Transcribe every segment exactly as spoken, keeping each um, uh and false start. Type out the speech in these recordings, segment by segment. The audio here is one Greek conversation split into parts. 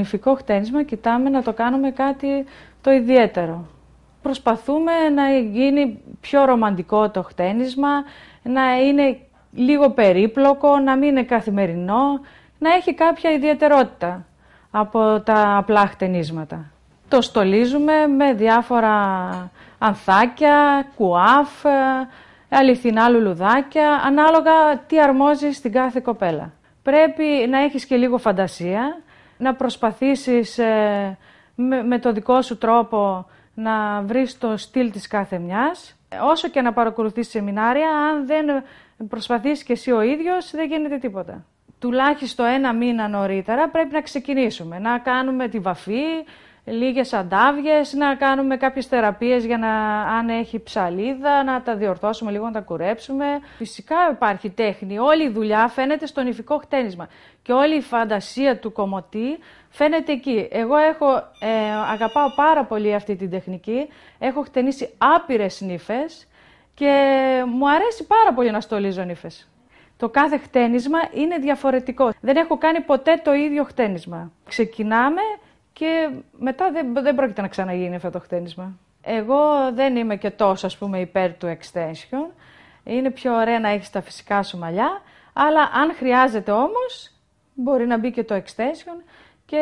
νηφικό χτένισμα κοιτάμε να το κάνουμε κάτι το ιδιαίτερο. Προσπαθούμε να γίνει πιο ρομαντικό το χτένισμα, να είναι λίγο περίπλοκο, να μην είναι καθημερινό, να έχει κάποια ιδιαιτερότητα από τα απλά χτενίσματα. Το στολίζουμε με διάφορα ανθάκια, κουάφ, αληθινά λουλουδάκια, ανάλογα τι αρμόζει στην κάθε κοπέλα. Πρέπει να έχεις και λίγο φαντασία, να προσπαθήσεις ε, με, με το δικό σου τρόπο να βρεις το στυλ της κάθε μιας. Όσο και να παρακολουθείς σεμινάρια, αν δεν προσπαθείς και εσύ ο ίδιος, δεν γίνεται τίποτα. Τουλάχιστον ένα μήνα νωρίτερα πρέπει να ξεκινήσουμε, να κάνουμε τη βαφή, λίγες αντάβιες, να κάνουμε κάποιες θεραπείες για να, αν έχει ψαλίδα, να τα διορθώσουμε λίγο, να τα κουρέψουμε. Φυσικά υπάρχει τέχνη, όλη η δουλειά φαίνεται στο νηφικό χτένισμα και όλη η φαντασία του κομμωτή φαίνεται εκεί. Εγώ έχω, ε, αγαπάω πάρα πολύ αυτή την τεχνική, έχω χτενίσει άπειρες νύφες και μου αρέσει πάρα πολύ να στολίζω νύφες. Το κάθε χτένισμα είναι διαφορετικό. Δεν έχω κάνει ποτέ το ίδιο χτένισμα. Ξεκινάμε και μετά δεν, δεν πρόκειται να ξαναγίνει αυτό το χτένισμα. Εγώ δεν είμαι και τόσο, ας πούμε, υπέρ του extension. Είναι πιο ωραία να έχεις τα φυσικά σου μαλλιά, αλλά αν χρειάζεται όμως, μπορεί να μπει και το extension και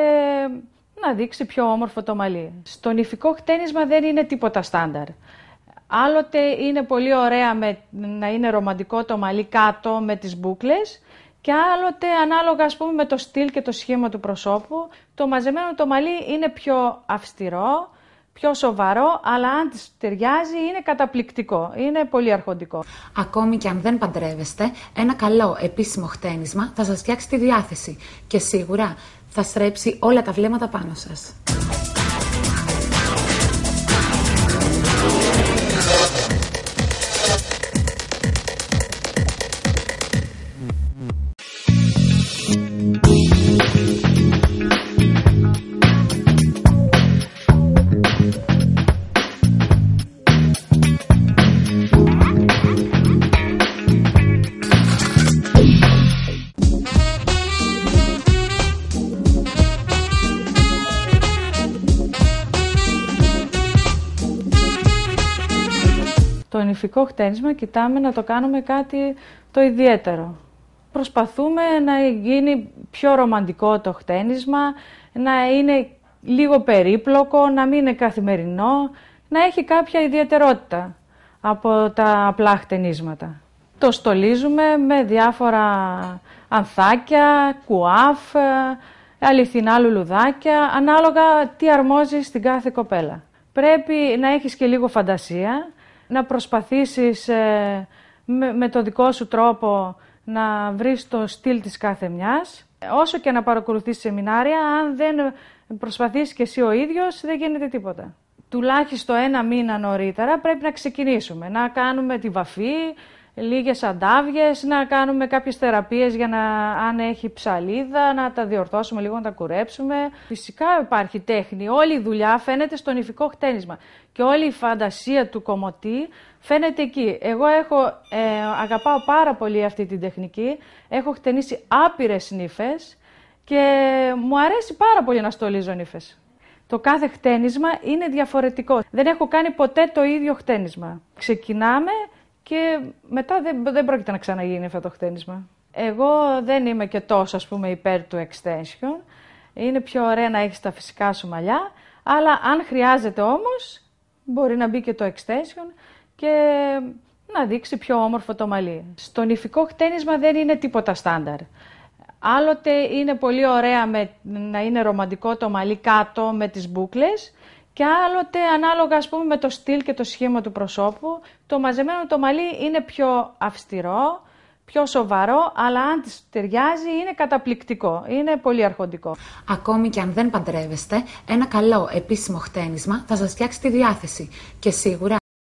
να δείξει πιο όμορφο το μαλλί. Στο νηφικό χτένισμα δεν είναι τίποτα στάνταρ. Άλλοτε είναι πολύ ωραία με, να είναι ρομαντικό το μαλλί κάτω με τις μπούκλες και άλλοτε ανάλογα, ας πούμε, με το στυλ και το σχήμα του προσώπου, το μαζεμένο το μαλλί είναι πιο αυστηρό, πιο σοβαρό, αλλά αν της ταιριάζει είναι καταπληκτικό, είναι πολύ αρχοντικό. Ακόμη και αν δεν παντρεύεστε, ένα καλό επίσημο χτένισμα θα σας φτιάξει τη διάθεση και σίγουρα θα στρέψει όλα τα βλέμματα πάνω σας. Το νηφικό χτένισμα κοιτάμε να το κάνουμε κάτι το ιδιαίτερο. Προσπαθούμε να γίνει πιο ρομαντικό το χτένισμα, να είναι λίγο περίπλοκο, να μην είναι καθημερινό, να έχει κάποια ιδιαιτερότητα από τα απλά χτενίσματα. Το στολίζουμε με διάφορα ανθάκια, κουάφ, αληθινά λουλουδάκια, ανάλογα τι αρμόζει στην κάθε κοπέλα. Πρέπει να έχεις και λίγο φαντασία, να προσπαθήσεις ε, με, με το δικό σου τρόπο να βρεις το στυλ της κάθε μιας. Όσο και να παρακολουθείς σεμινάρια, αν δεν προσπαθείς και εσύ ο ίδιος, δεν γίνεται τίποτα. Τουλάχιστον ένα μήνα νωρίτερα πρέπει να ξεκινήσουμε, να κάνουμε τη βαφή, λίγες αντάβιες, να κάνουμε κάποιες θεραπείες για να, αν έχει ψαλίδα, να τα διορθώσουμε λίγο, να τα κουρέψουμε. Φυσικά υπάρχει τέχνη, όλη η δουλειά φαίνεται στο νηφικό χτένισμα και όλη η φαντασία του κομμωτή φαίνεται εκεί. Εγώ έχω, ε, αγαπάω πάρα πολύ αυτή την τεχνική, έχω χτενίσει άπειρες νύφες και μου αρέσει πάρα πολύ να στολίζω νύφες. Το κάθε χτένισμα είναι διαφορετικό. Δεν έχω κάνει ποτέ το ίδιο χτένισμα. Ξεκινάμε και μετά δεν, δεν πρόκειται να ξαναγίνει αυτό το χτένισμα. Εγώ δεν είμαι και τόσο, ας πούμε, υπέρ του extension. Είναι πιο ωραία να έχεις τα φυσικά σου μαλλιά, αλλά αν χρειάζεται όμως, μπορεί να μπει και το extension και να δείξει πιο όμορφο το μαλλί. Στο νηφικό χτένισμα δεν είναι τίποτα στάνταρ. Άλλοτε είναι πολύ ωραία με, να είναι ρομαντικό το μαλλί κάτω με τις μπούκλες και άλλοτε ανάλογα, ας πούμε, με το στυλ και το σχήμα του προσώπου, το μαζεμένο το μαλλί είναι πιο αυστηρό, πιο σοβαρό, αλλά αν της ταιριάζει είναι καταπληκτικό, είναι πολύ αρχοντικό. Ακόμη και αν δεν παντρεύεστε, ένα καλό επίσημο χτένισμα θα σας φτιάξει τη διάθεση και σίγουρα